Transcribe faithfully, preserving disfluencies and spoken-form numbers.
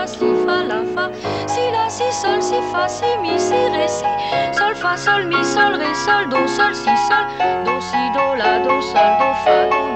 la, si, fa, la, fa, si, la, si, sol, si, fa, si, mi, si, ré, si, sol, fa, sol, mi, sol, ré, sol, do, sol, si, sol, do, si, do, la, do, sol, do, fa, do,